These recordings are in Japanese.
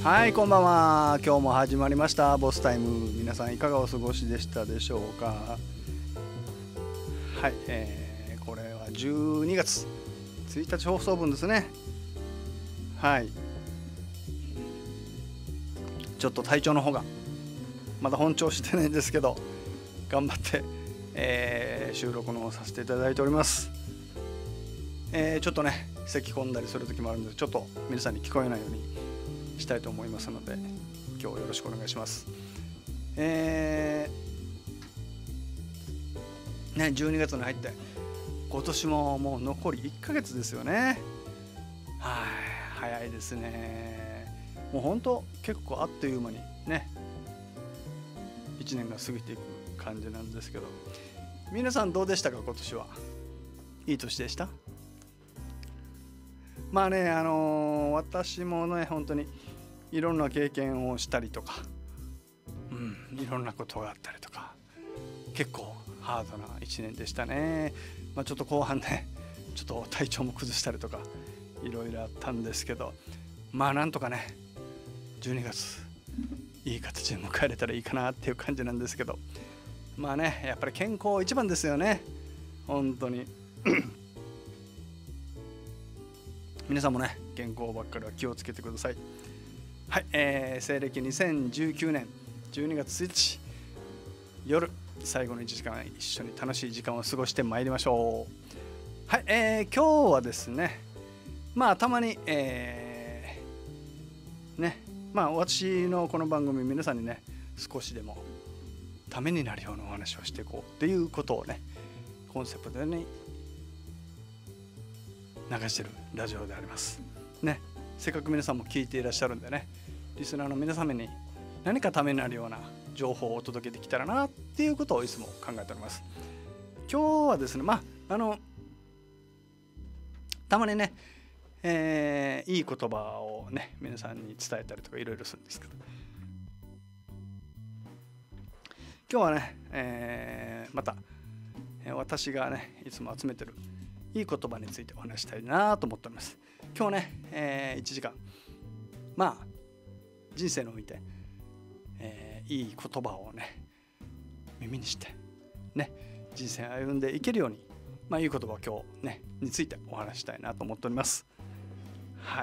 はい、こんばんは。今日も始まりましたボスタイム。皆さんいかがお過ごしでしたでしょうか。はい、これは12月1日放送分ですね。はい、ちょっと体調の方がまだ本調子でないんですけど、頑張って、収録の方させていただいております。ちょっとね咳込んだりする時もあるので、ちょっと皆さんに聞こえないようにしたいと思いますので、今日よろしくお願いします。ね、12月に入って今年ももう残り1ヶ月ですよね。はい、早いですね。もう本当結構あっという間にね1年が過ぎていく感じなんですけど、皆さんどうでしたか？今年はいい年でした？まあね、私もね本当にいろんな経験をしたりとか、いろんなことがあったりとか、結構ハードな1年でしたね。ちょっと後半ねちょっと体調も崩したりとかいろいろあったんですけど、なんとかね12月いい形で迎えれたらいいかなっていう感じなんですけど、やっぱり健康一番ですよね、本当に皆さんもね健康ばっかりは気をつけてください。はい、西暦2019年12月1日夜、最後の1時間一緒に楽しい時間を過ごしてまいりましょう。はい、今日はですねたまに、私のこの番組皆さんにね少しでもためになるようなお話をしていこうっていうことをねコンセプトに流してるラジオでありますね。せっかく皆さんも聞いていらっしゃるんでね、リスナーの皆様に何かためになるような情報をお届けできたらなっていうことをいつも考えております。今日はですねたまにね、いい言葉をね皆さんに伝えたりとかいろいろするんですけど、今日はね、また私がねいつも集めてるいい言葉についてお話したいなと思っております。今日ね、1時間人生において、いい言葉をね耳にしてね人生を歩んでいけるように、いい言葉を今日ねについてお話したいなと思っております。はい、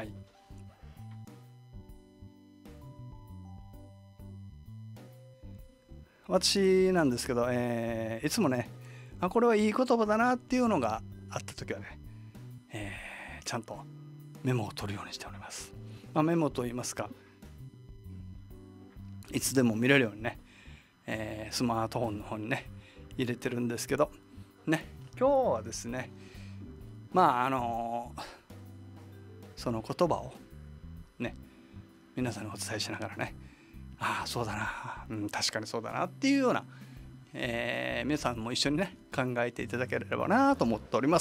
私なんですけど、いつもねこれはいい言葉だなっていうのがあった時はね、ちゃんとメモを取るようにしております。メモといいますか、いつでも見れるようにね、スマートフォンの方にね入れてるんですけどね、今日はですねその言葉をね皆さんにお伝えしながらね、そうだな、確かにそうだなっていうような、皆さんも一緒にね考えていただければなと思っております。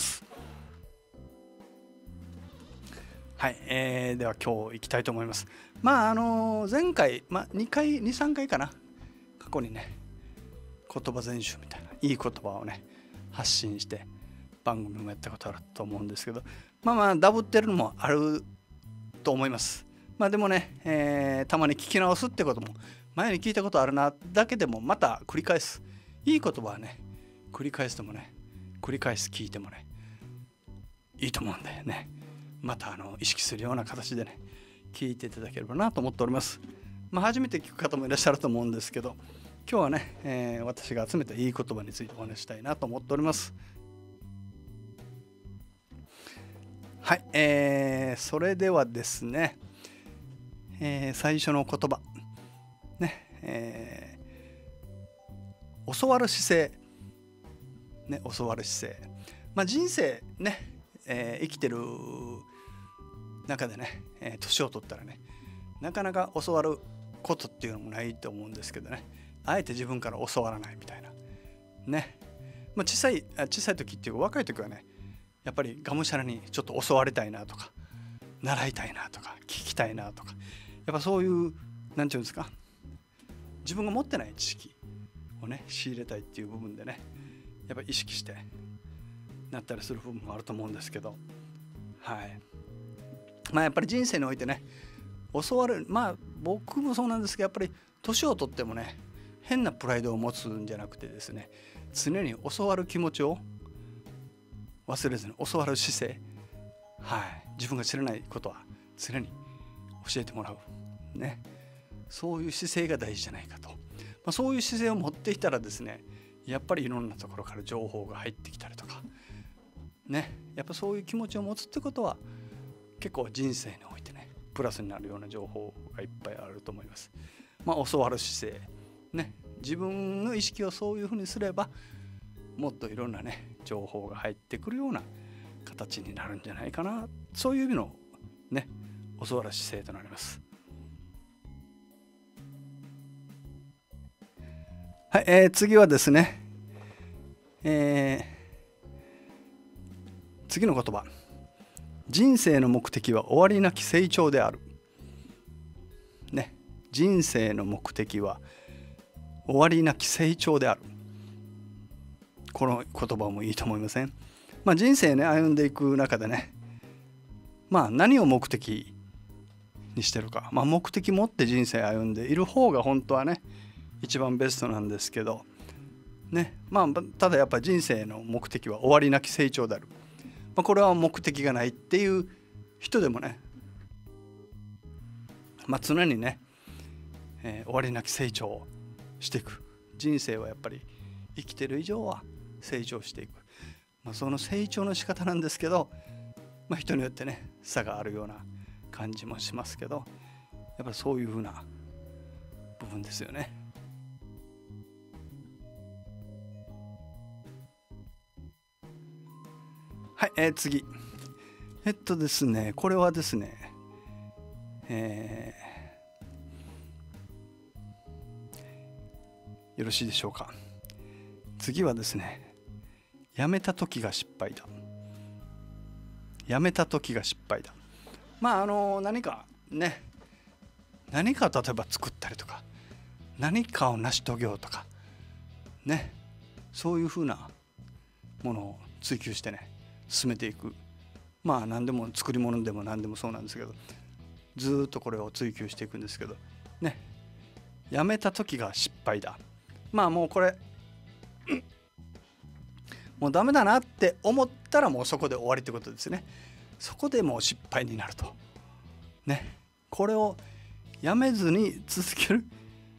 はい、では今日行きたいと思います。前回、2、3回かな、過去にね言葉全集みたいないい言葉をね発信して番組もやったことあると思うんですけど、ダブってるのもあると思います。でもね、たまに聞き直すってことも、前に聞いたことあるなだけでもまた繰り返す、いい言葉はね繰り返してもね繰り返す聞いてもねいいと思うんでね、また意識するような形でね聞いていただければなと思っております。初めて聞く方もいらっしゃると思うんですけど、今日はね、私が集めたいい言葉についてお話したいなと思っております。はい、それではですね、最初の言葉ね、教わる姿勢ね、教わる姿勢、人生ね、生きてる中でね、年を取ったらねなかなか教わることっていうのもないと思うんですけどね、あえて自分から教わらないみたいなね、小さい時っていうか若い時はねやっぱりがむしゃらにちょっと教わりたいなとか習いたいなとか聞きたいなとか、やっぱそういうなんていうんですか、自分が持ってない知識をね仕入れたいっていう部分でねやっぱり意識してなったりする部分もあると思うんですけど、はい、やっぱり人生においてね教わる、 僕もそうなんですけど、やっぱり年をとってもね、変なプライドを持つんじゃなくてですね、常に教わる気持ちを忘れずに、教わる姿勢、自分が知らないことは常に教えてもらうね、そういう姿勢が大事じゃないかと、そういう姿勢を持っていたらですね、やっぱりいろんなところから情報が入ってきたりとかね、やっぱそういう気持ちを持つってことは結構人生においてね、プラスになるような情報がいっぱいあると思います。教わる姿勢ね、自分の意識をそういうふうにすれば、もっといろんなね情報が入ってくるような形になるんじゃないかな、そういう意味のね教わる姿勢となります。はい、次はですね、次の言葉、人生の目的は終わりなき成長であるね、人生の目的は終わりなき成長である、この言葉もいいと思いません？人生ね歩んでいく中でね、何を目的にしてるか、目的持って人生歩んでいる方が本当はね一番ベストなんですけどね、ただやっぱり人生の目的は終わりなき成長である、これは目的がないっていう人でもね、常にね、終わりなき成長をしていく、人生はやっぱり生きてる以上は成長していく、その成長の仕方なんですけど、人によってね差があるような感じもしますけど、やっぱりそういうふうな部分ですよね。はい、次ですね、これはですね、よろしいでしょうか。次はですね、やめた時が失敗だ。やめた時が失敗だ。何かね、何かを例えば作ったりとか、何かを成し遂げようとかね、そういうふうなものを追求してね進めていく、何でも作り物でも何でもそうなんですけど、ずっとこれを追求していくんですけどね、やめた時が失敗だ。もうこれもうダメだなって思ったらもうそこで終わりってことですね。そこでもう失敗になるとね、これをやめずに続ける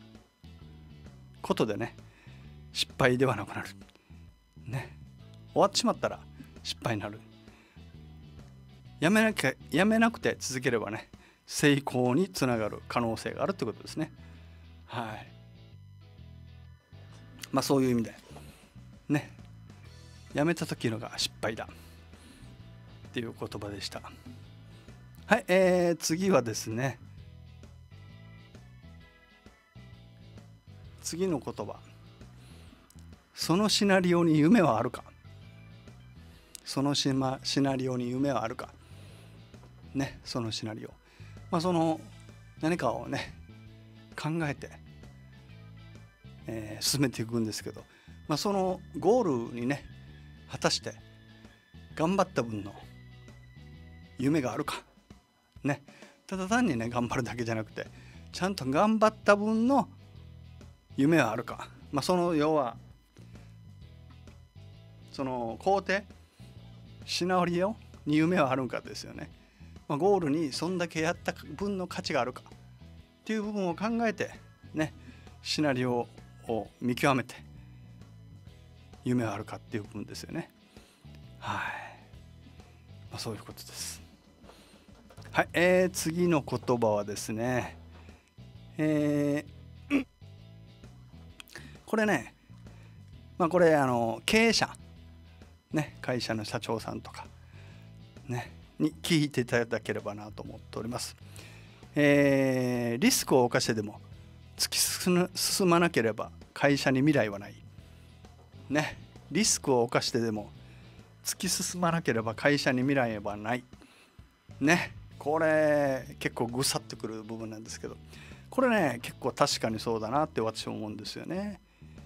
ことでね失敗ではなくなるね、終わってしまったら失敗になる。やめなくて続ければね成功につながる可能性があるってことですね。そういう意味でね、やめた時のが失敗だっていう言葉でした。はい、次はですね、次の言葉、そのシナリオに夢はあるか。そのシナリオに夢はあるかね、そのシナリオ、その何かをね考えて、進めていくんですけど、そのゴールにね果たして頑張った分の夢があるかね、ただ単にね頑張るだけじゃなくて、ちゃんと頑張った分の夢はあるか、その要はその工程シナリオに夢はあるんかですよね。ゴールにそんだけやった分の価値があるかっていう部分を考えてね、シナリオを見極めて夢はあるかっていう部分ですよね。そういうことです。はい、次の言葉はですね、これね、これ経営者ね、会社の社長さんとかねに聞いていただければなと思っております。リスクを冒してでも突き進まなければ会社に未来はないね、リスクを冒してでも突き進まなければ会社に未来はないね、これ結構ぐさってくる部分なんですけど、これね結構確かにそうだなって私は思うんですよね。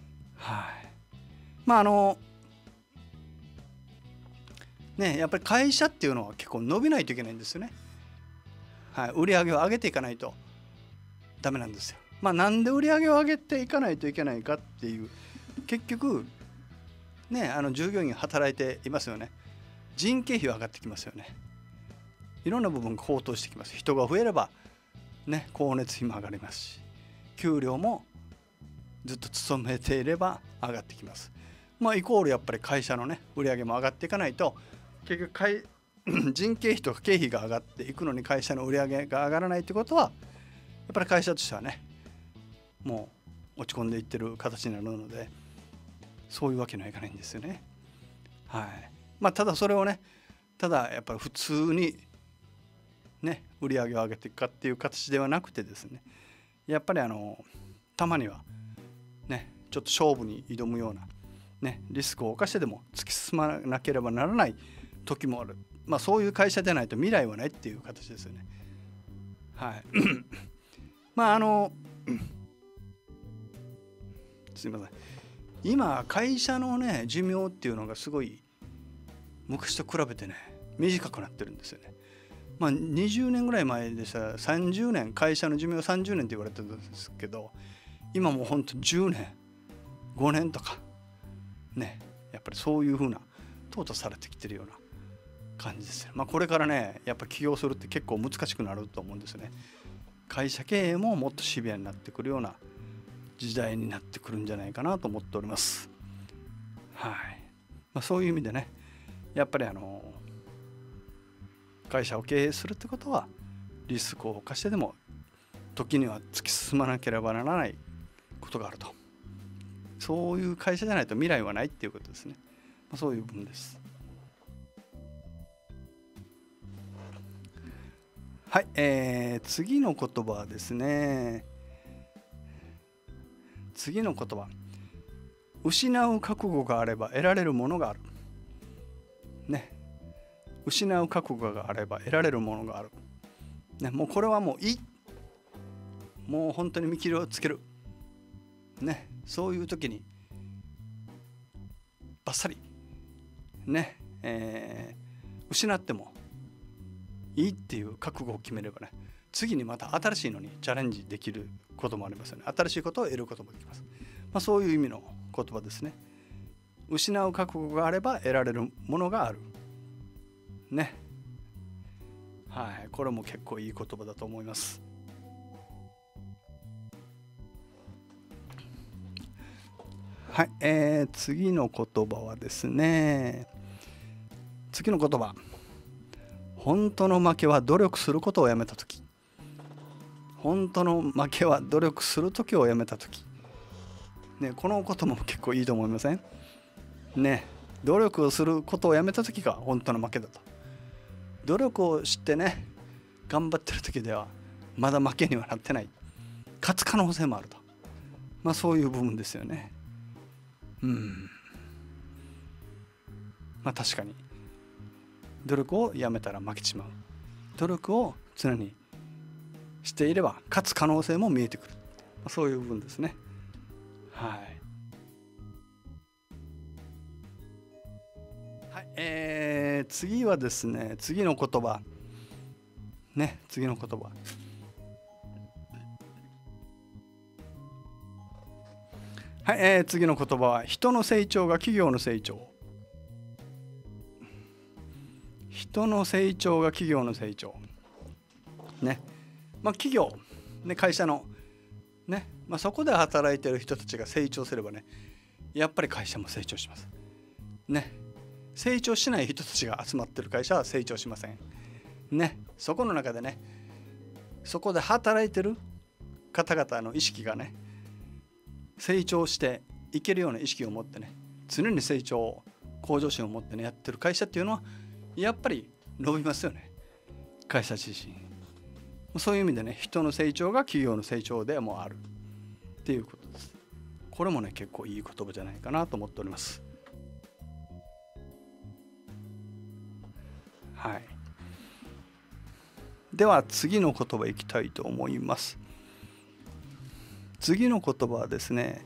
やっぱり会社っていうのは結構伸びないといけないんですよね。売り上げを上げていかないとダメなんですよ。なんで売り上げを上げていかないといけないかっていう、結局ね、従業員働いていますよね。人件費は上がってきますよね。いろんな部分が高騰してきます。人が増えればね、光熱費も上がりますし、給料もずっと勤めていれば上がってきます。イコールやっぱり会社のね、売り上げも上がっていかないと、結局人件費とか経費が上がっていくのに会社の売り上げが上がらないってことは、やっぱり会社としてはね、もう落ち込んでいってる形になるので、そういうわけにはいかないんですよね。はい。ただそれをね、ただやっぱり普通にね、売り上げを上げていくかっていう形ではなくてですね、やっぱりたまにはね、ちょっと勝負に挑むようなね、リスクを冒してでも突き進まなければならない時もある。そういう会社でないと未来はないっていう形ですよね。はい。すいません。今会社のね、寿命っていうのがすごい昔と比べてね、短くなってるんですよね。20年ぐらい前でしたら30年、会社の寿命30年って言われてるんですけど、今もうほんと10年5年とかね、やっぱりそういう風な淘汰されてきてるような感じですよ。これからね、やっぱ起業するって結構難しくなると思うんですよね。会社経営ももっとシビアになってくるような時代になってくるんじゃないかなと思っております。はい。そういう意味でね、やっぱり会社を経営するってことはリスクを冒してでも時には突き進まなければならないことがあると。そういう会社じゃないと未来はないっていうことですね。そういう部分です。はい、次の言葉はですね、次の言葉、失う覚悟があれば得られるものがあるね。失う覚悟があれば得られるものがある、ね、もうこれはもういい、もう本当に見切りをつけるね。そういう時にバッサリね、失ってもいいっていう覚悟を決めればね、次にまた新しいのにチャレンジできることもありますよね。新しいことを得ることもできます。そういう意味の言葉ですね。失う覚悟があれば得られるものがあるね。はい、これも結構いい言葉だと思います。はい、次の言葉はですね、次の言葉、本当の負けは努力することをやめたとき。本当の負けは努力するときをやめたとき、ね、このことも結構いいと思いませんね。努力をすることをやめたときが本当の負けだと。努力をしてね、頑張ってる時ではまだ負けにはなってない、勝つ可能性もあると。そういう部分ですよね。確かに努力をやめたら負けてしまう。努力を常にしていれば勝つ可能性も見えてくる。そういう部分ですね。はい。次はですね、次の言葉ね、次の言葉、はい、次の言葉は人の成長が企業の成長。人の成長が企業の成長ね。企業ね、会社のね、そこで働いている人たちが成長すればね、やっぱり会社も成長しますね。成長しない人たちが集まってる会社は成長しませんね。そこの中でね、そこで働いてる方々の意識がね、成長していけるような意識を持ってね、常に成長向上心を持ってねやってる会社っていうのはやっぱり伸びますよね、会社自身。そういう意味でね、人の成長が企業の成長でもあるっていうことです。これもね、結構いい言葉じゃないかなと思っております。はい。では次の言葉いきたいと思います。次の言葉はですね、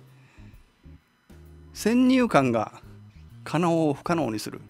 先入観が可能を不可能にする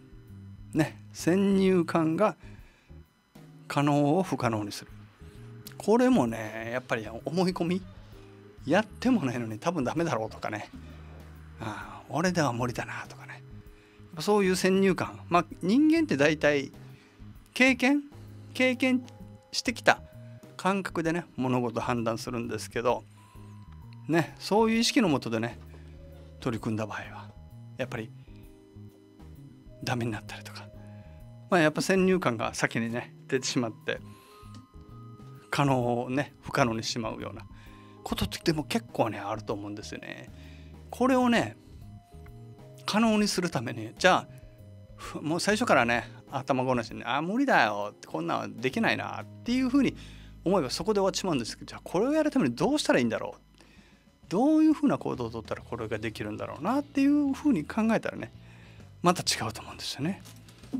ね。先入観が可能を不可能にする。 これもねやっぱり思い込み、やってもないのに多分ダメだろうとかね、俺では無理だなとかね、そういう先入観、人間って大体経験してきた感覚でね物事判断するんですけどね、そういう意識のもとでね取り組んだ場合はやっぱりダメになったりとか、やっぱ先入観が先にね出てしまって可能をね不可能にしてしまうようなことってでも結構ねあると思うんですよね。これをね可能にするために、じゃあもう最初からね頭ごなしに無理だよってこんなんできないなっていうふうに思えばそこで終わっちまうんですけど、じゃあこれをやるためにどうしたらいいんだろう、どういうふうな行動をとったらこれができるんだろうなっていうふうに考えたらねまた違うと思うんですよね。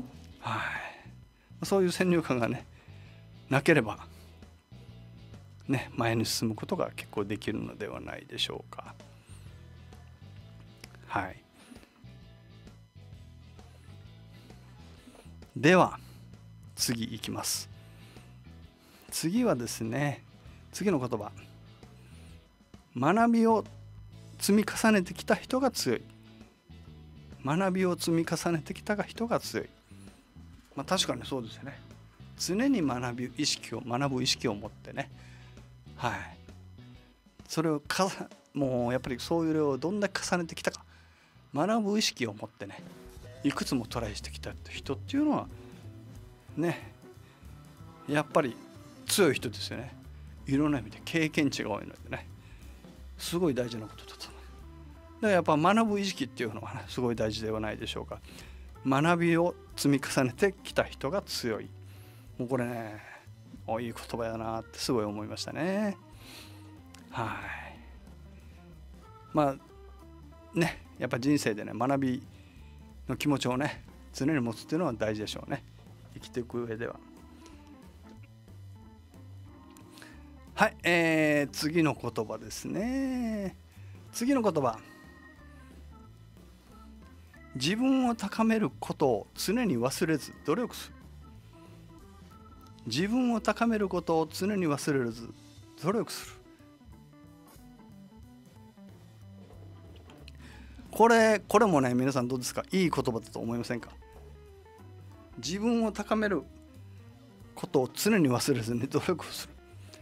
そういう先入観がねなければね前に進むことが結構できるのではないでしょうか。では次いきます。次はですね、次の言葉、学びを積み重ねてきた人が強い。学びを積み重ねてきた人が強い。確かにそうですよね。常に学ぶ意識を持ってね、それをもうやっぱりそういうのをどんだけ重ねてきたか、学ぶ意識を持ってねいくつもトライしてきた人っていうのはねやっぱり強い人ですよね。いろんな意味で経験値が多いのでねすごい大事なことだと思う。だからやっぱ学ぶ意識っていうのはねすごい大事ではないでしょうか。学びを積み重ねてきた人が強い。もうこれねいい言葉やなってすごい思いましたね。やっぱ人生でね学びの気持ちをね常に持つっていうのは大事でしょうね、生きていく上では。次の言葉ですね。次の言葉、自分を高めることを常に忘れず努力する。自分を高めることを常に忘れず努力する。これもね皆さんどうですか、いい言葉だと思いませんか。自分を高めることを常に忘れずに努力をする。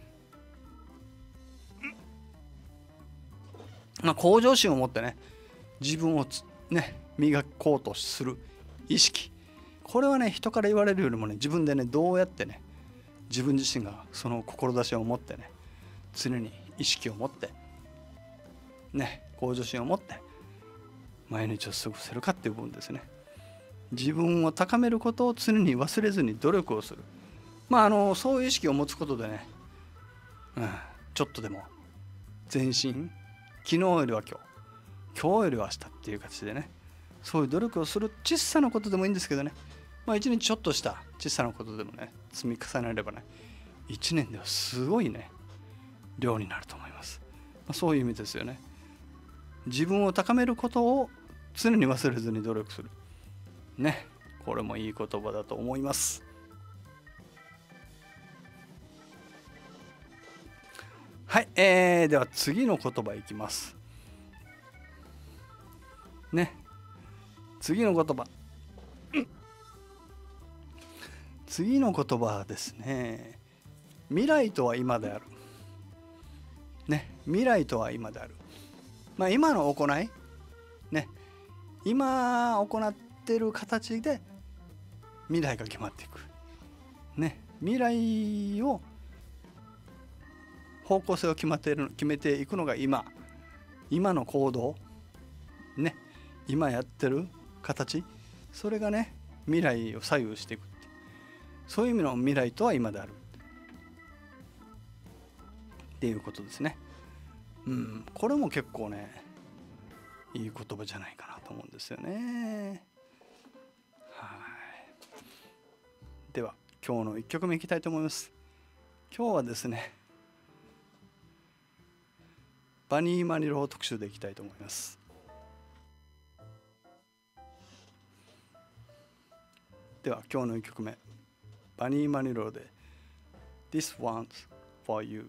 向上心を持ってね自分をね磨こうとする意識、これはね人から言われるよりもね自分でねどうやってね自分自身がその志を持ってね常に意識を持ってね向上心を持って毎日を過ごせるかっていう部分ですね。自分を高めることを常に忘れずに努力をする。そういう意識を持つことでね、ちょっとでも前進、昨日よりは今日よりは明日っていう形でねそういう努力をする小さなことでもいいんですけどね、一日ちょっとした小さなことでもね積み重ねればね一年ではすごいね量になると思います。そういう意味ですよね。自分を高めることを常に忘れずに努力するね、これもいい言葉だと思います。では次の言葉いきますね。次の言葉、次の言葉はですね、未来とは今であるね。未来とは今である。今の行いね、今行っている形で未来が決まっていくね。未来を方向性を決めていくのが今の行動ね、今やってる形、それがね未来を左右していくって、そういう意味の未来とは今であるっていうことですね。これも結構ねいい言葉じゃないかなと思うんですよね。では今日の1曲目いきたいと思います。今日はですねバニー・マニロー特集でいきたいと思います。では今日の1曲目、バニー・マニローで This One's for you.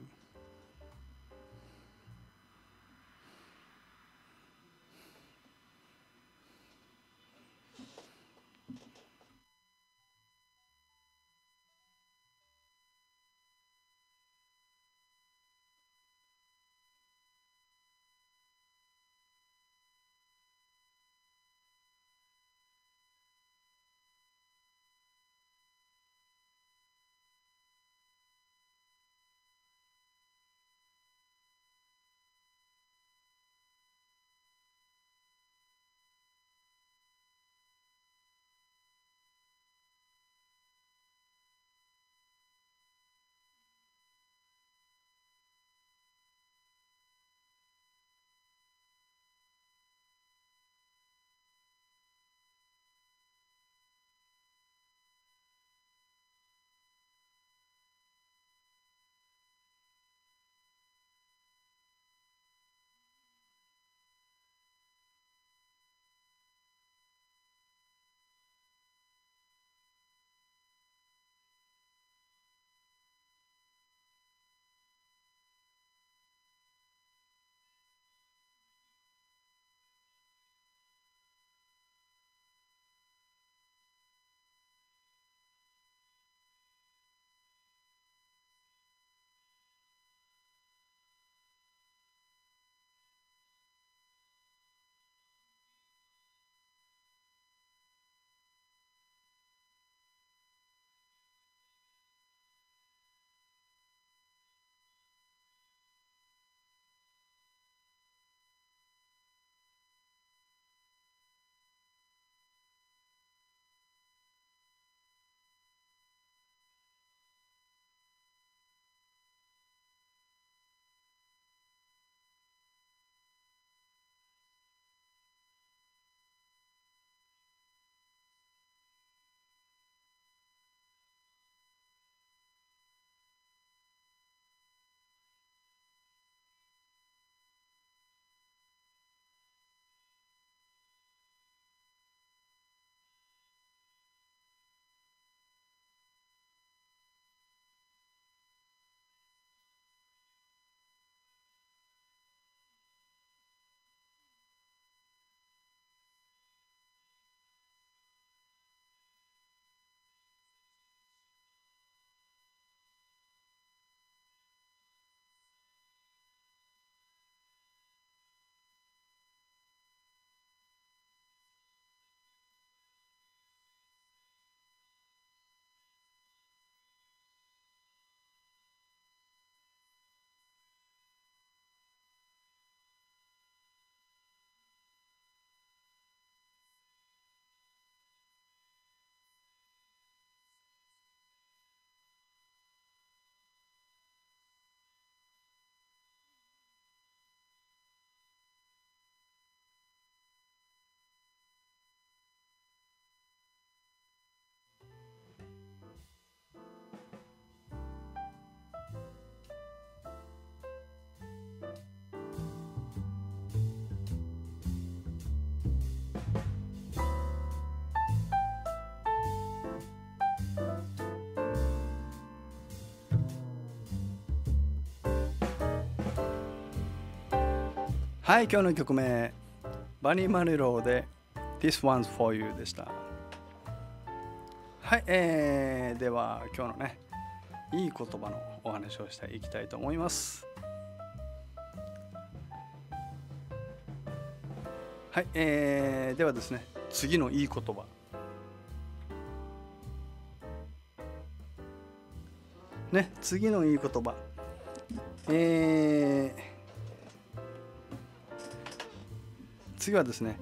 はい、今日の曲名バニー・マリローで This One's for You でした。はい、では今日のねいい言葉のお話をしていきたいと思います。はい、ではですね、次のいい言葉ね、次のいい言葉次はですね、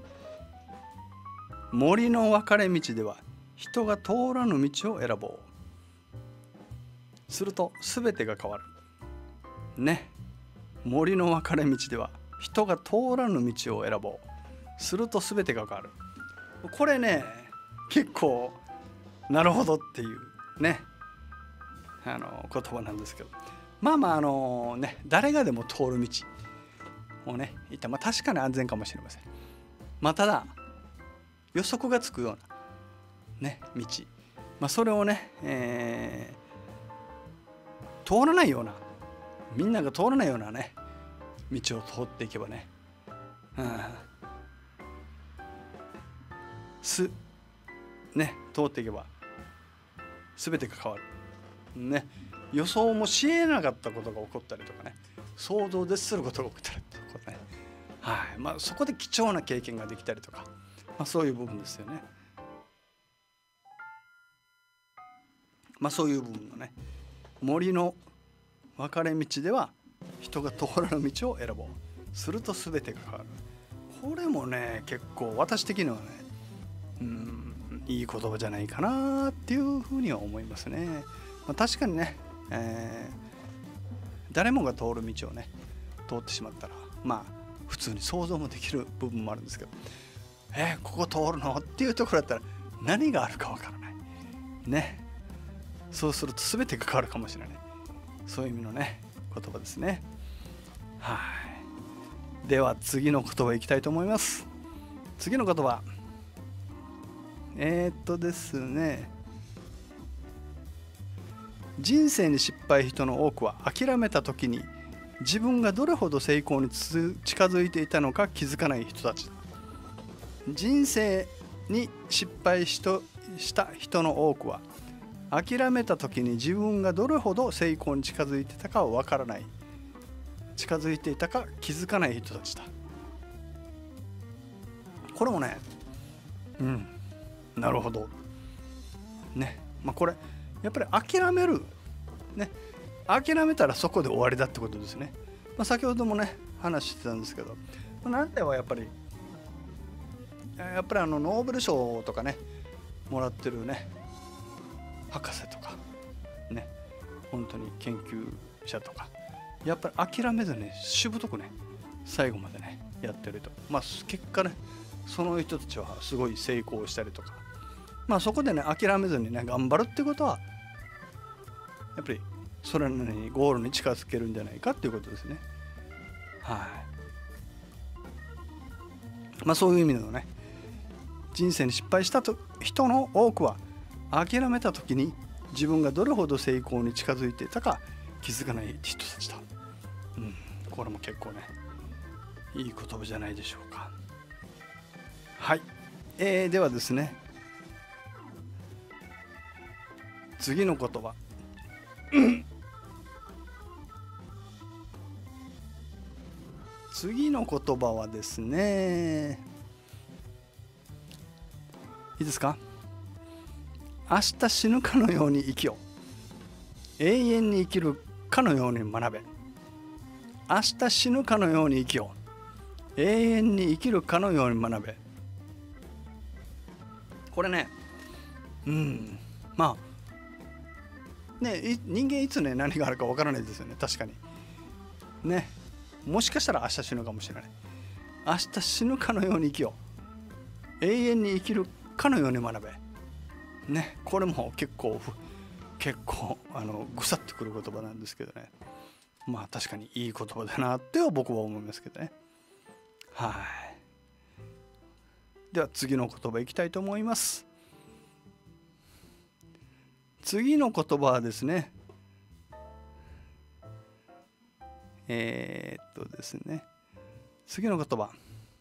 森の分かれ道では人が通らぬ道を選ぼう。すると全てが変わる。ね。森の分かれ道では人が通らぬ道を選ぼう。すると全てが変わる。これね、結構なるほどっていうね、言葉なんですけど。誰がでも通る道をね、言ったら、確かに安全かもしれません。ただ予測がつくようなね道、それをね、通らないようなみんなが通らないようなね道を通っていけばね、通っていけば全てが変わるね。予想もしえなかったことが起こったりとかね、想像を絶することが起こったりとかね、そこで貴重な経験ができたりとか、そういう部分ですよね。そういう部分のね、森の分かれ道では人が通らぬ道を選ぼう、すると全てが変わる。これもね結構私的にはねいい言葉じゃないかなっていうふうには思いますね。確かにね、誰もが通る道をね通ってしまったら普通に想像もできる部分もあるんですけど、ここ通るのっていうところだったら何があるかわからないね。そうすると全てが変わるかもしれない、そういう意味のね言葉ですね。では次の言葉いきたいと思います。次の言葉ですね、人生に失敗人の多くは諦めた時に自分がどれほど成功に近づいていたのか気づかない人たち。人生に失敗した人の多くは諦めた時に自分がどれほど成功に近づいていたかは分からない、近づいていたか気づかない人たちだ。これもねなるほどね。これやっぱり諦めるね、諦めたらそこで終わりだってことですね。先ほどもね話してたんですけど、なんではやっぱりノーベル賞とかねもらってるね博士とかね、本当に研究者とかやっぱり諦めずにしぶとくね最後までねやってると、結果ねその人たちはすごい成功したりとか、そこでね諦めずにね頑張るってことはやっぱりそれなりにゴールに近づけるんじゃないかっていうことですね。そういう意味でのね、人生に失敗した人の多くは諦めた時に自分がどれほど成功に近づいていたか気づかない人たちだ。これも結構ねいい言葉じゃないでしょうか。ではですね、次の言葉次の言葉はですね、いいですか。明日死ぬかのように生きよう、永遠に生きるかのように学べ。明日死ぬかのように生きよう、永遠に生きるかのように学べ。これね人間いつね何があるかわからないですよね。確かにね、もしかしたら明日死ぬかもしれない。明日死ぬかのように生きよう、永遠に生きるかのように学べね。これも結構ぐさっとくる言葉なんですけどね、確かにいい言葉だなっては僕は思いますけどね。では次の言葉いきたいと思います。次の言葉はですね、ですね、次の言葉、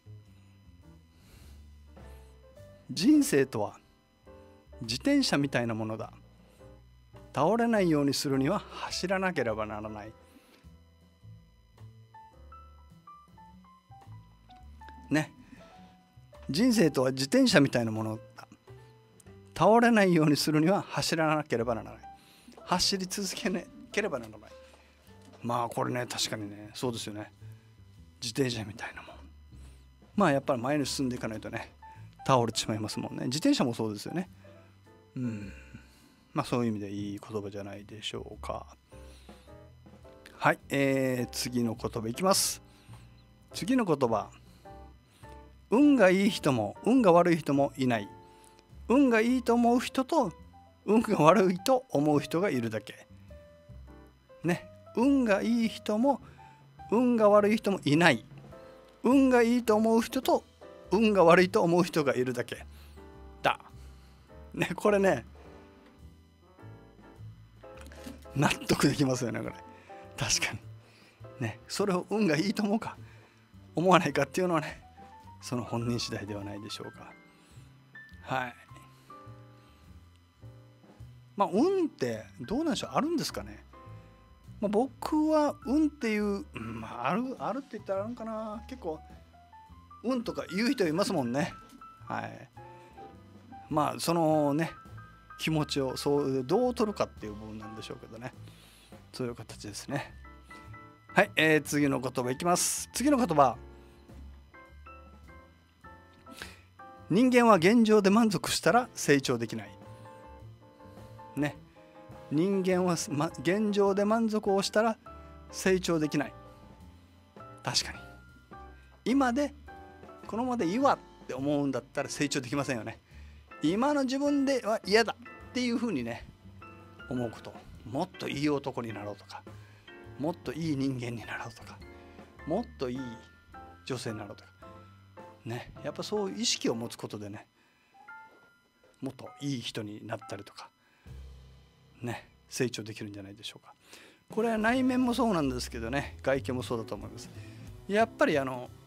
人生とは自転車みたいなものだ、倒れないようにするには走らなければならないね。人生とは自転車みたいなものだ、倒れないようにするには走らなければならない、走り続けなければならない。これね確かにねそうですよね。自転車みたいなもん、やっぱり前に進んでいかないとね倒れてしまいますもんね。自転車もそうですよね。そういう意味でいい言葉じゃないでしょうか。次の言葉いきます。次の言葉、運がいい人も運が悪い人もいない、運がいいと思う人と運が悪いと思う人がいるだけね。運がいい人も運が悪い人もいない、運がいいと思う人と運が悪いと思う人がいるだけだね。これね納得できますよね。これ確かにね、それを運がいいと思うか思わないかっていうのはね、その本人次第ではないでしょうか。はい。まあ運ってどうなんでしょう、あるんですかね。まあ、僕は運っていう、まあ、あるって言ったらあるんかな。結構運とか言う人いますもんね。はい。まあそのね気持ちをそうどう取るかっていう部分なんでしょうけどね。そういう形ですね。はい、次の言葉いきます。次の言葉。人間は現状で満足したら成長できない。ね。人間は、現状で満足をしたら成長できない。確かに。今でこのままでいいわって思うんだったら成長できませんよね。今の自分では嫌だっていうふうにね思うこと。もっといい男になろうとか、もっといい人間になろうとか、もっといい女性になろうとかね、やっぱそういう意識を持つことでね、もっといい人になったりとかね、成長できるんじゃないでしょうか。これは内面もそうなんですけどね、外見もそうだと思います。やっぱり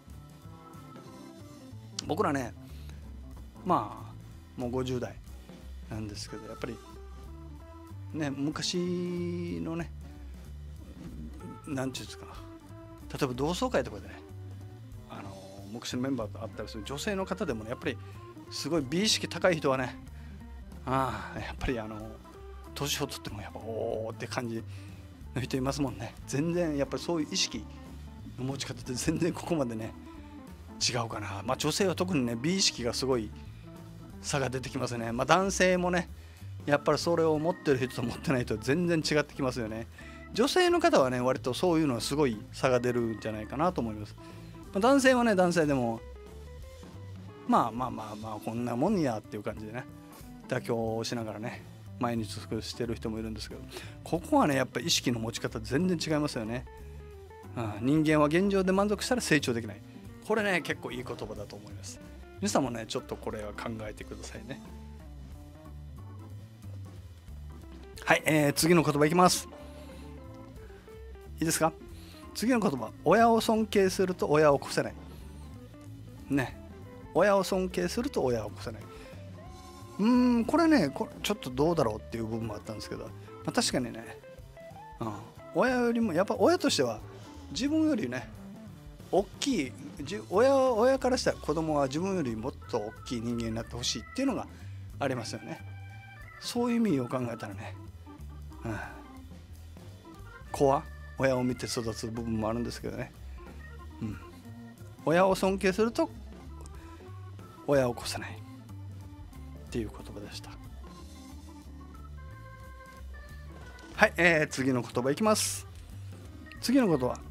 僕らね、まあもう50代なんですけど、やっぱりね、昔のね、なんていうんですか、例えば同窓会とかでね、昔のメンバーと会ったりする女性の方でもね、やっぱりすごい美意識高い人はね、やっぱり年を取ってもやっぱおーって感じの人いますもんね。全然やっぱりそういう意識の持ち方って全然ここまでね違うかな。まあ女性は特にね美意識がすごい差が出てきますね。まあ男性もねやっぱりそれを持ってる人と持ってない人は全然違ってきますよね。女性の方はね割とそういうのはすごい差が出るんじゃないかなと思います。男性はね男性でもまあこんなもんやっていう感じでね妥協をしながらね毎日過ごしてる人もいるんですけど、ここはねやっぱり意識の持ち方全然違いますよね。人間は現状で満足したら成長できない。これね結構いい言葉だと思います。皆さんもねちょっとこれは考えてくださいね。はい、次の言葉いきます。いいですか。次の言葉。親を尊敬すると親を越せないね。親を尊敬すると親を越せない。これねちょっとどうだろうっていう部分もあったんですけど、確かにね、親よりもやっぱ親としては自分よりね大きい親からしたら子供は自分よりもっと大きい人間になってほしいっていうのがありますよね。そういう意味を考えたらね、子は親を見て育つ部分もあるんですけどね、親を尊敬すると親を越せないっていう言葉でした。はい、次の言葉いきます。次の言葉、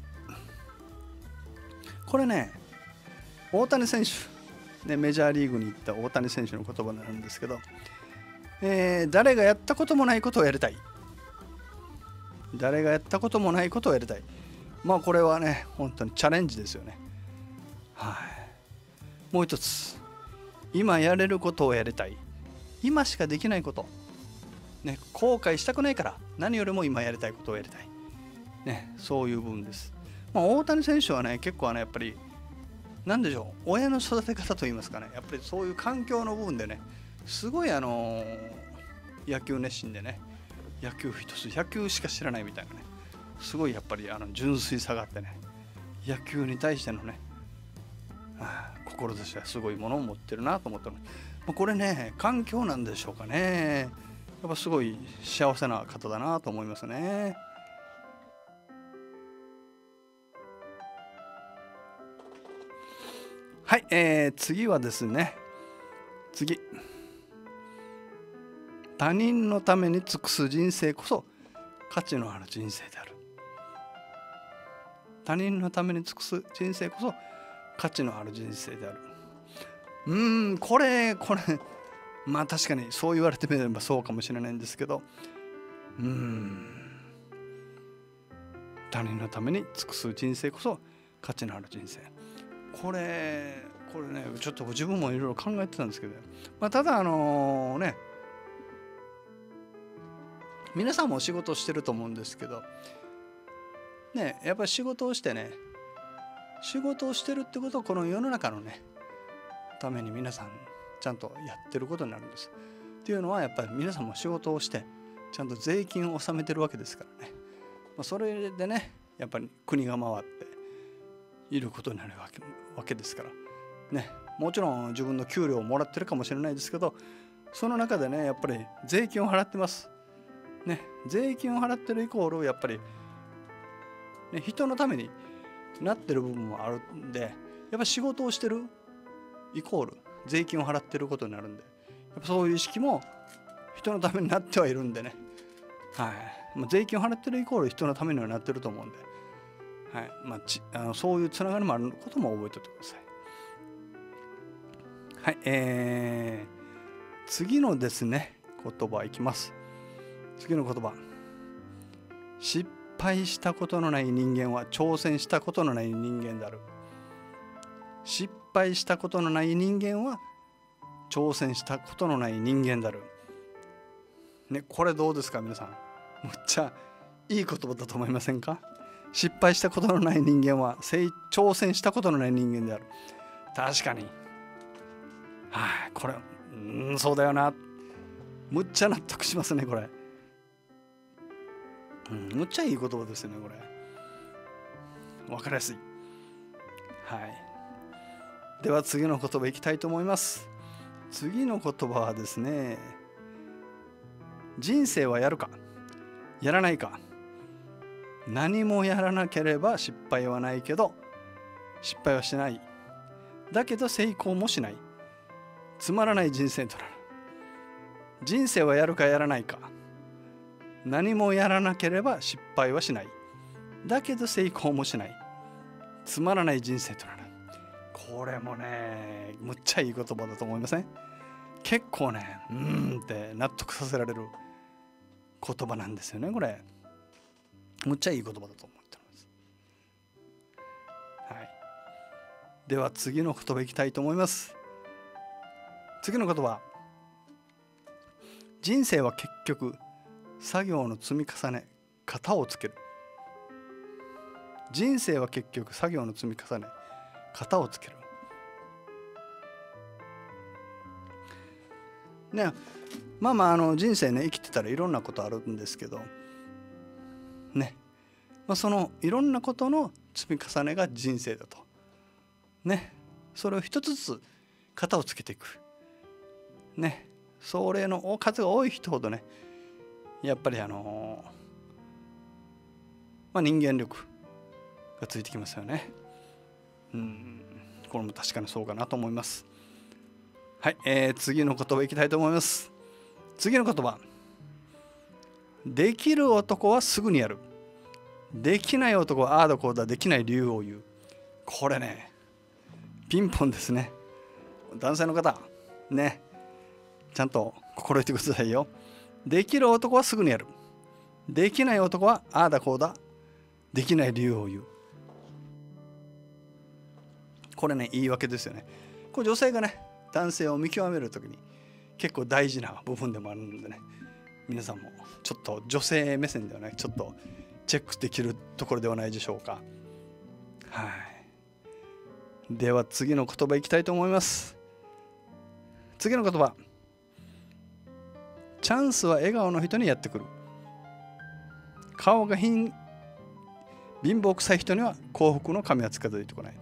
これね大谷選手、ね、メジャーリーグに行った大谷選手の言葉なんですけど、誰がやったこともないことをやりたい。誰がやったこともないことをやりたい。まあこれはね本当にチャレンジですよね。もう一つ、今やれることをやりたい。今しかできないこと、ね、後悔したくないから何よりも今やりたいことをやりたい、ね、そういう部分です。大谷選手はね結構やっぱり何でしょう、親の育て方といいますかね、やっぱりそういう環境の部分でねすごい野球熱心でね、野球しか知らないみたいなね、すごいやっぱり純粋さがあってね、野球に対してのね志はすごいものを持ってるなと思ってます。これね環境なんでしょうかね。やっぱすごい幸せな方だなと思いますね。はい、次はですね、他人のために尽くす人生こそ価値のある人生である。他人のために尽くす人生こそ価値のある人生である。これまあ確かにそう言われてみればそうかもしれないんですけど、他人のために尽くす人生こそ価値のある人生。これねちょっと自分もいろいろ考えてたんですけど、ただね皆さんもお仕事してると思うんですけど、 ね、やっぱり仕事をしてね、仕事をしてるってことはこの世の中のねために皆さんちゃんとやってることになるんです。っていうのはやっぱり皆さんも仕事をしてちゃんと税金を納めてるわけですからね。それでねやっぱり国が回っていることになるわけですからね。もちろん自分の給料をもらってるかもしれないですけど、その中でねやっぱり税金を払ってますね。税金を払ってるイコールやっぱり、ね、人のためになってる部分もあるんで、やっぱ仕事をしてるイコール税金を払ってることになるんで、やっぱそういう意識も人のためになってはいるんでね、はい、税金を払ってるイコール人のためにはなってると思うんで、はい、そういうつながりもあることも覚えておいてください。はい、次のですね言葉いきます。次の言葉、失敗したことのない人間は挑戦したことのない人間である。失敗したことのない人間は挑戦したことのない人間である、ね、これどうですか皆さん。むっちゃいい言葉だと思いませんか。失敗したことのない人間は挑戦したことのない人間である。確かに、はい、これそうだよな。むっちゃ納得しますねこれ。むっちゃいい言葉ですよねこれ。わかりやすい。はい。では次の言葉いきたいと思います。次の言葉はですね、人生はやるかやらないか。何もやらなければ失敗はないけど失敗はしない。だけど成功もしない。つまらない人生となる。人生はやるかやらないか。何もやらなければ失敗はしない。だけど成功もしない。つまらない人生となる。これもねむっちゃいい言葉だと思いません？結構ねって納得させられる言葉なんですよねこれ。むっちゃいい言葉だと思ってます。はい。では次の言葉いきたいと思います。次の言葉、人生は結局作業の積み重ね、型をつける。人生は結局作業の積み重ね、型をつける。ね、人生ね生きてたらいろんなことあるんですけどね、そのいろんなことの積み重ねが人生だとね。それを一つずつ型をつけていくね。それの数が多い人ほどねやっぱり人間力がついてきますよね。これも確かにそうかなと思います。はい、次の言葉いきたいと思います。次の言葉、できる男はすぐにやる。できない男はああだこうだできない理由を言う。これねピンポンですね。男性の方ねちゃんと心得てくださいよ。できる男はすぐにやる。できない男はああだこうだできない理由を言う。これね言い訳ですよね。これ女性がね男性を見極めるときに結構大事な部分でもあるのでね、皆さんもちょっと女性目線ではねちょっとチェックできるところではないでしょうか。はい。では次の言葉いきたいと思います。次の言葉、チャンスは笑顔の人にやってくる。顔が貧乏くさい人には幸福の神は近づいてこない。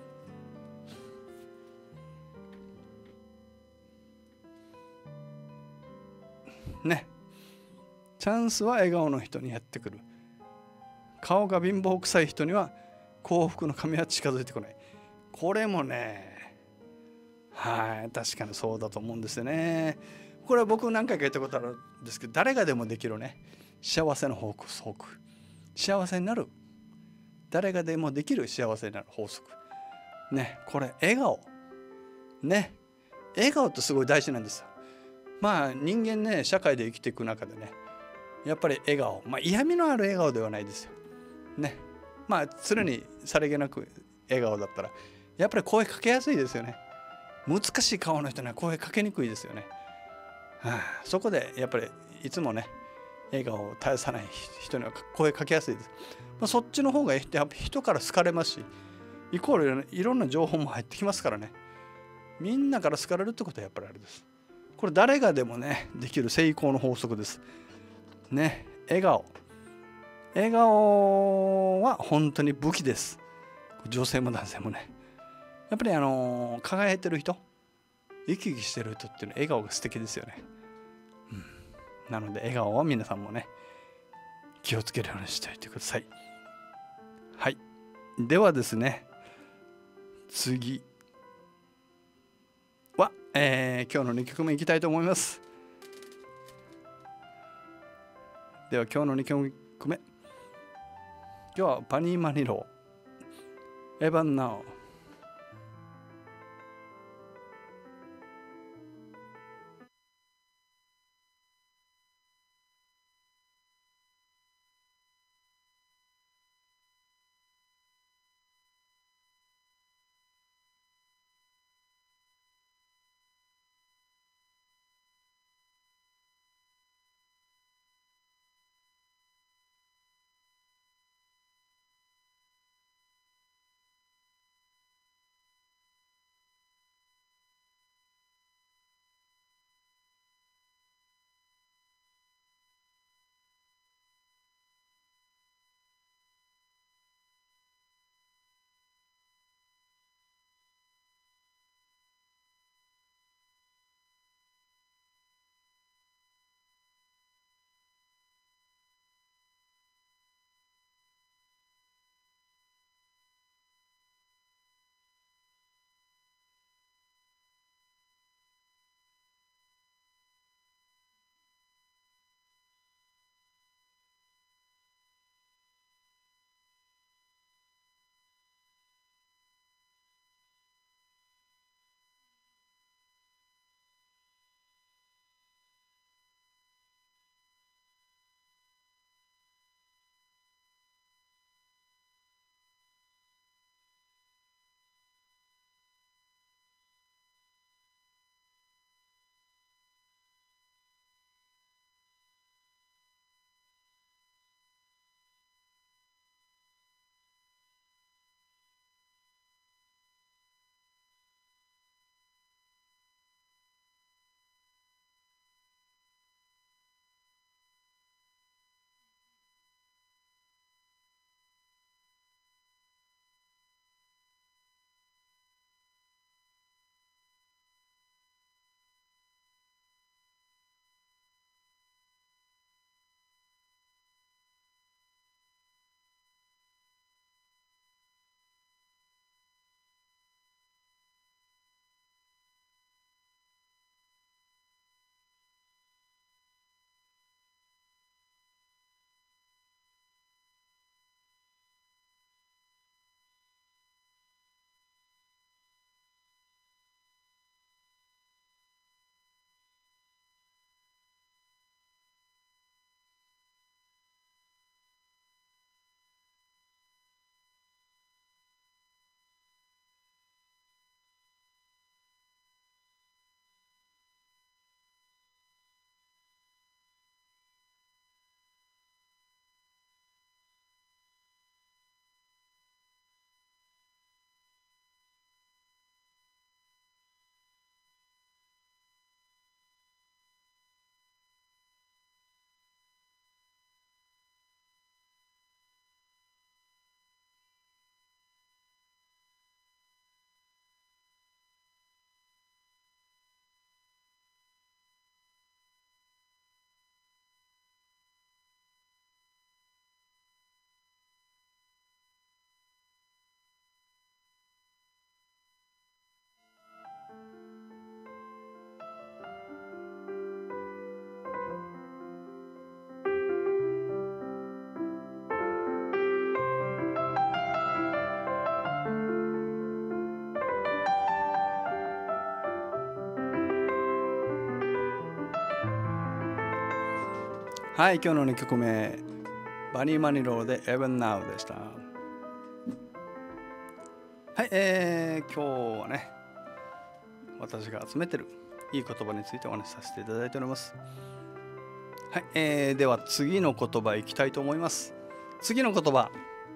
ね、チャンスは笑顔の人にやってくる。顔が貧乏くさい人には幸福の神は近づいてこない。これもねはい確かにそうだと思うんですよね。これは僕何回か言ったことあるんですけど、誰がでもできるね幸せの法則、幸せになる誰がでもできる幸せになる法則ね。これ笑顔ね、笑顔ってすごい大事なんですよ。人間ね社会で生きていく中でねやっぱり笑顔、嫌味のある笑顔ではないですよね。常にさりげなく笑顔だったらやっぱり声かけやすいですよね。難しい顔の人には声かけにくいですよね。そこでやっぱりいつもね笑顔を絶やさない人には声かけやすいです。そっちの方がやっぱ人から好かれますし、イコールいろんな情報も入ってきますからね。みんなから好かれるってことはやっぱりあれです。これ誰がでもねできる成功の法則ですね。笑顔は本当に武器です。女性も男性もね、やっぱり輝いてる人、生き生きしてる人っていうのは笑顔が素敵ですよね。なので笑顔は皆さんもね気をつけるようにしておいてください。はい、ではですね、次は、今日の2曲目いきたいと思います。では今日の2曲目、今日はバニー・マニロー、エヴァン・ナウ。はい、今日の2曲目、バニー・マニローで Even Now でした。はい、今日はね、私が集めてるいい言葉についてお話しさせていただいております。 はい、では次の言葉いきたいと思います。次の言葉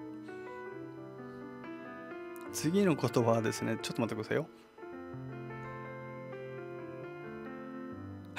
はですね、ちょっと待ってくださいよ。はい。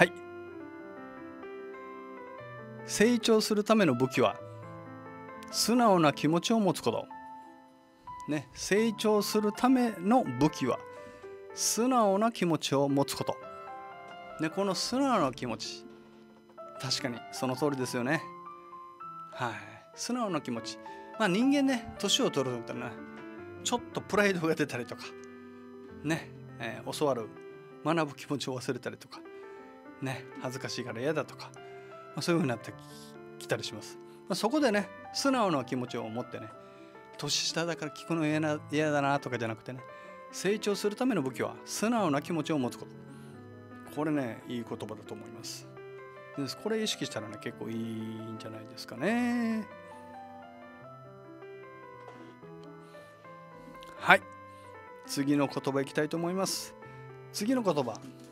成長するための武器は素直な気持ちを持つこと。ね、成長するための武器は素直な気持ちを持つこと。ね、この素直な気持ち、確かにその通りですよね。はい。素直な気持ち。人間ね、年を取るとね、ちょっとプライドが出たりとか、ね、教わる、学ぶ気持ちを忘れたりとか、ね、恥ずかしいから嫌だとか、そういうふうになってきたりします。そこでね、素直な気持ちを持ってね、年下だから聞くの嫌だなとかじゃなくてね、成長するための武器は素直な気持ちを持つこと。これね、いい言葉だと思います。これ意識したらね、結構いいんじゃないですかね。はい。次の言葉いきたいと思います。次の言葉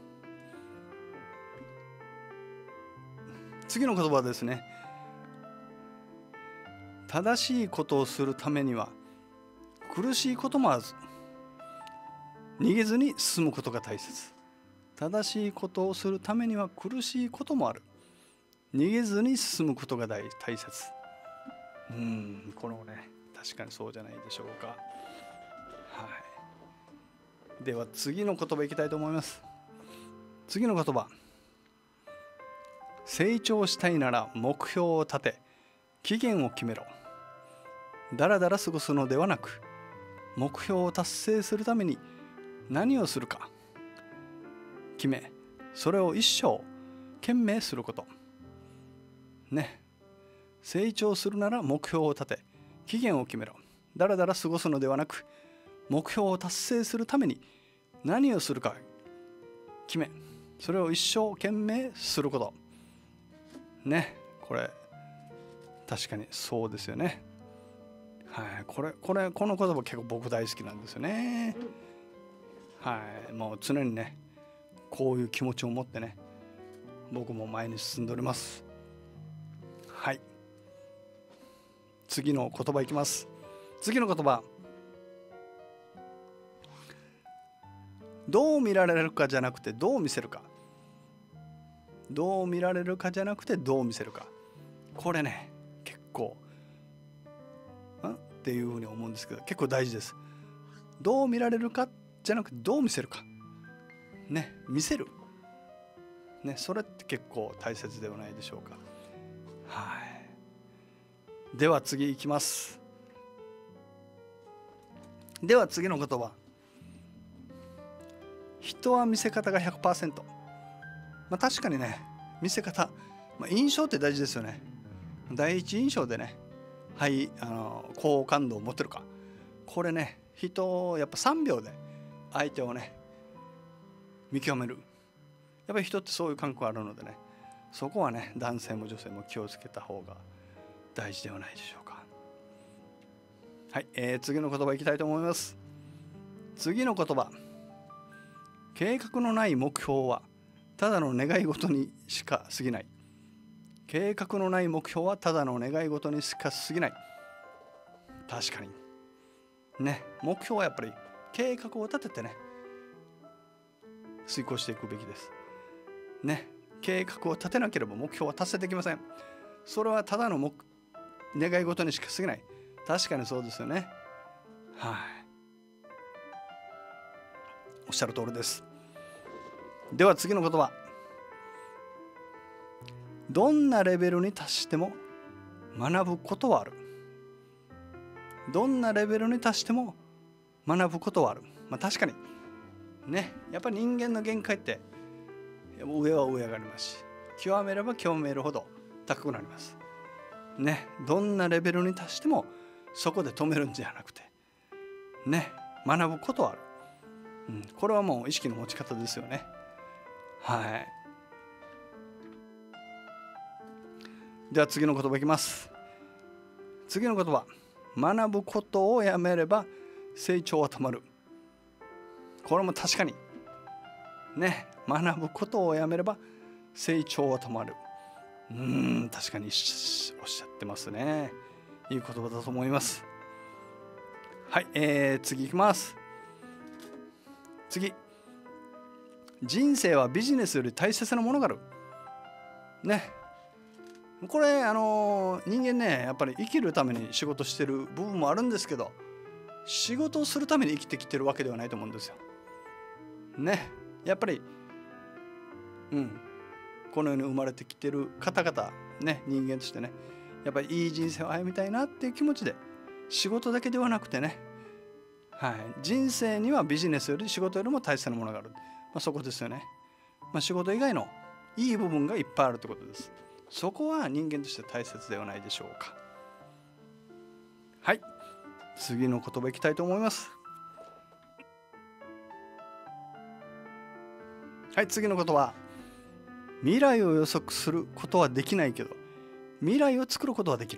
はですね、正しいことをするためには苦しいこともあらず逃げずに進むことが大切。正しいことをするためには苦しいこともある。逃げずに進むことが大切。これもね、確かにそうじゃないでしょうか。はい。では次の言葉いきたいと思います。次の言葉。成長したいなら目標を立て、期限を決めろ。だらだら過ごすのではなく、目標を達成するために何をするか決め、それを一生懸命すること。ね。成長するなら目標を立て、期限を決めろ。だらだら過ごすのではなく、目標を達成するために何をするか決め、それを一生懸命すること。ね。これ、確かにそうですよね。はい。この言葉結構僕大好きなんですよね。はい。もう常にね、こういう気持ちを持ってね、僕も前に進んでおります。はい。次の言葉いきます。次の言葉。どう見られるかじゃなくてどう見せるか。どう見られるかじゃなくてどう見せるか。これね、結構っていうふうに思うんですけど、結構大事です。どう見られるかじゃなくてどう見せるか。ね、見せる。ね、それって結構大切ではないでしょうか。はい。では次いきます。では次の言葉。人は見せ方が 100%。確かにね、見せ方、印象って大事ですよね。第一印象でね、はい、好感度を持てるか。これね、人やっぱ3秒で相手をね、見極める。やっぱり人ってそういう感覚あるのでね、そこはね、男性も女性も気をつけた方が大事ではないでしょうか。はい、次の言葉いきたいと思います。次の言葉。計画のない目標はただの願い事にしか過ぎない。計画のない目標はただの願い事にしか過ぎない。確かにね、目標はやっぱり計画を立ててね、遂行していくべきですね。計画を立てなければ目標は達成できません。それはただの願い事にしか過ぎない。確かにそうですよね。はい、おっしゃる通りです。では次の言葉。どんなレベルに達しても学ぶことはある。どんなレベルに達しても学ぶことはある。確かにね、やっぱり人間の限界って上は上上がりますし、極めれば極めるほど高くなりますね。どんなレベルに達してもそこで止めるんじゃなくてね、学ぶことはある。これはもう意識の持ち方ですよね。はい。では次の言葉いきます。次の言葉。学ぶことをやめれば成長は止まる。これも確かにね、学ぶことをやめれば成長は止まる。 確かにおっしゃってますね。いい言葉だと思います。はい、次いきます。次、人生はビジネスより大切なものがあるね。これ人間ね、やっぱり生きるために仕事してる部分もあるんですけど、仕事をするために生きてきてるわけではないと思うんですよね。やっぱりこの世に生まれてきてる方々ね、人間としてね、やっぱりいい人生を歩みたいなっていう気持ちで、仕事だけではなくてね、人生にはビジネスより仕事よりも大切なものがある、そこですよね。仕事以外のいい部分がいっぱいあるということです。そこは人間として大切ではないでしょうか。はい、次の言葉いきたいと思います。はい、次の言葉。未来を予測することはできないけど、未来を作ることはできる。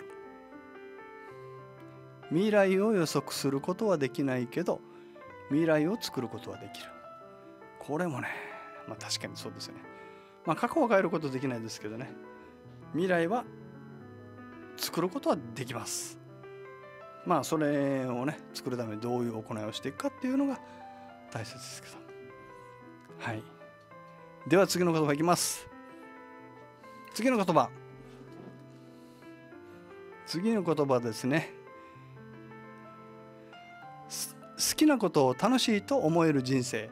未来を予測することはできないけど、未来を作ることはできる。これもね、確かにそうですよね。過去を変えることはできないですけどね、未来は作ることはできます。それをね、作るためにどういう行いをしていくかっていうのが大切ですけど。はい。では次の言葉いきます。次の言葉。次の言葉ですね。好きなことを楽しいと思える人生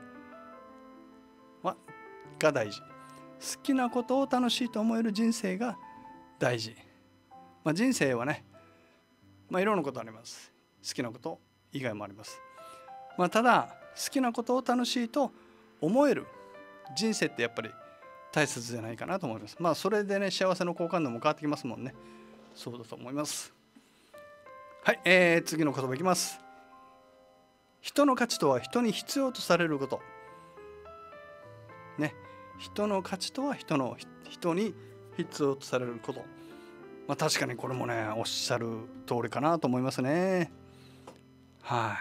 が大事。好きなことを楽しいと思える人生が大事。人生はね、いろんなことあります。好きなこと以外もあります。ただ好きなことを楽しいと思える人生ってやっぱり大切じゃないかなと思います。それでね、幸せの好感度も変わってきますもんね。そうだと思います。はい、次の言葉いきます。人の価値とは人に必要とされることね。人の価値とは人に必要とされること。確かにこれもね、おっしゃる通りかなと思いますね。はい。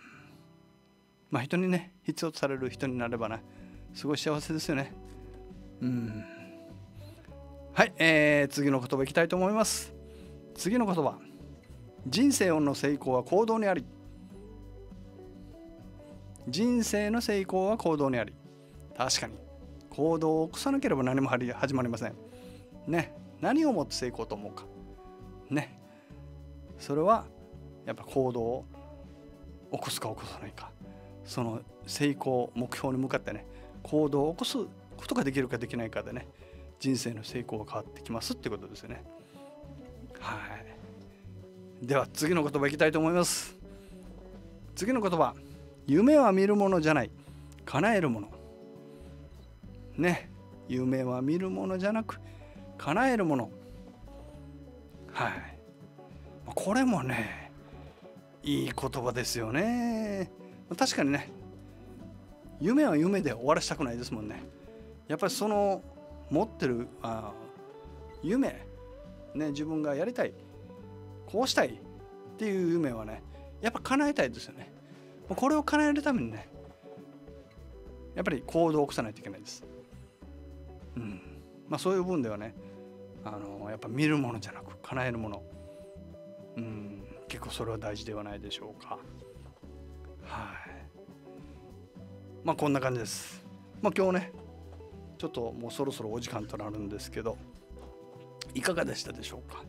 人にね、必要とされる人になればね、すごい幸せですよね。はい、次の言葉いきたいと思います。次の言葉。人生の成功は行動にあり。人生の成功は行動にあり。確かに行動を起こさなければ何も始まりませんね。何をもって成功と思うかね。それはやっぱ行動を起こすか起こさないか、その成功目標に向かってね、行動を起こすことができるかできないかでね、人生の成功が変わってきますってことですよね。はい。では次の言葉いきたいと思います。次の言葉。夢は見るものじゃない、叶えるものね。夢は見るものじゃなく叶えるもの。はい。これもね、いい言葉ですよね。確かにね、夢は夢で終わらせたくないですもんね。やっぱりその持ってる夢ね、自分がやりたい、こうしたいっていう夢はね、やっぱ叶えたいですよね。これを叶えるためにね、やっぱり行動を起こさないといけないです。そういう分ではね、やっぱ見るものじゃなく叶えるもの、結構それは大事ではないでしょうか。はい。こんな感じです。今日ね、ちょっともうそろそろお時間となるんですけど、いかがでしたでしょう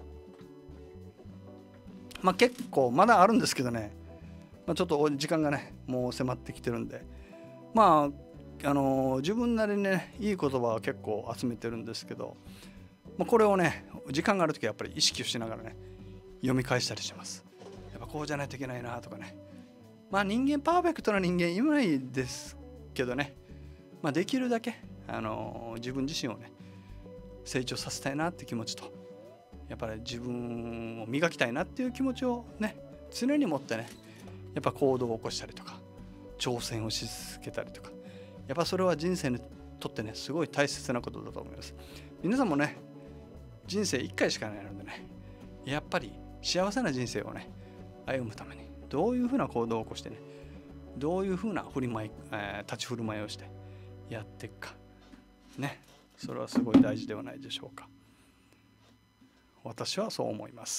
か。結構まだあるんですけどね、ちょっと時間がね、もう迫ってきてるんで、自分なりにね、いい言葉は結構集めてるんですけど、これをね、時間があるときはやっぱり意識をしながらね、読み返したりします。やっぱこうじゃないといけないなとかね。人間パーフェクトな人間いないですけどね、できるだけ自分自身をね、成長させたいなって気持ちと、やっぱり自分を磨きたいなっていう気持ちをね、常に持ってね、やっぱ行動を起こしたりとか、挑戦をし続けたりとか、やっぱそれは人生にとってね、すごい大切なことだと思います。皆さんもね、人生1回しかないのでね、やっぱり幸せな人生をね、歩むためにどういうふうな行動を起こしてね、どういうふうな立ち振る舞いをしてやっていくかね、 それはすごい大事ではないでしょうか。私はそう思います。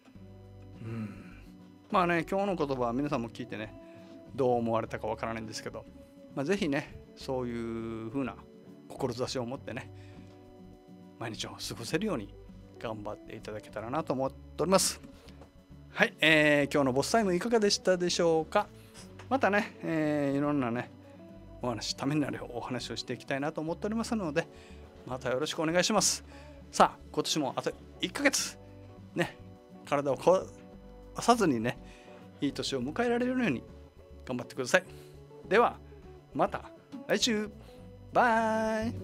まあね、今日の言葉は皆さんも聞いてね、どう思われたかわからないんですけど、ぜひね、そういう風な志を持ってね、毎日を過ごせるように頑張っていただけたらなと思っております。はい、今日のボスタイムいかがでしたでしょうか。またね、いろんなね、お話、ためになるお話をしていきたいなと思っておりますので、またよろしくお願いします。さあ、今年もあと1ヶ月、ね、体を壊さずにね、いい年を迎えられるように頑張ってください。では、また来週。バイ。